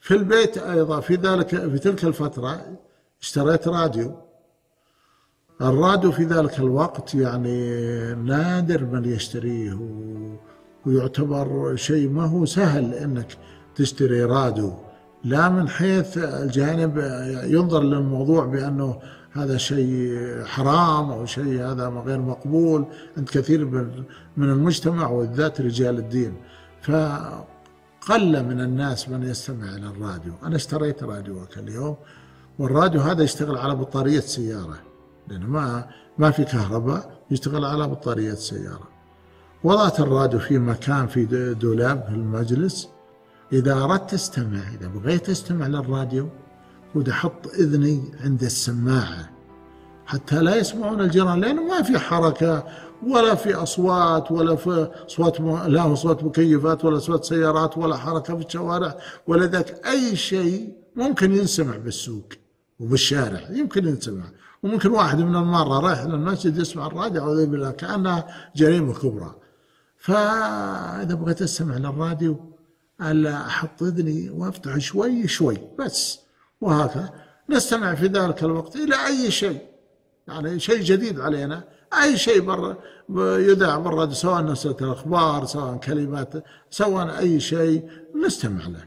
في البيت أيضا في تلك الفترة اشتريت راديو. الراديو في ذلك الوقت يعني نادر من يشتريه، ويعتبر شيء ما هو سهل انك تشتري راديو، لا من حيث الجانب ينظر للموضوع بأنه هذا شيء حرام أو شيء هذا غير مقبول عند كثير من المجتمع وبالذات رجال الدين، فقل من الناس من يستمع إلى الراديو. أنا اشتريت راديوك اليوم، والراديو هذا يشتغل على بطارية سيارة، لأنه ما في كهرباء، يشتغل على بطارية سيارة. وضعت الراديو في مكان في دولاب في المجلس. إذا أردت تستمع، إذا بغيت تستمع للراديو، ودي أحط إذني عند السماعة حتى لا يسمعون الجيران، لأنه ما في حركة ولا في أصوات، ولا في لا صوت مكيفات ولا صوت سيارات ولا حركة في الشوارع ولا ذاك. أي شيء ممكن ينسمع بالسوق وبالشارع، يمكن ينسمع، وممكن واحد من المرة رايح للمسجد يسمع الراديو، أعوذ بالله، كأنها جريمة كبرى. فإذا بغيت أستمع للراديو ألا أحط إذني وأفتح شوي شوي بس، وهكذا نستمع في ذلك الوقت إلى أي شيء، يعني شيء جديد علينا، أي شيء يذاع بالراديو، سواء نشرة الأخبار، سواء كلمات، سواء أي شيء نستمع له.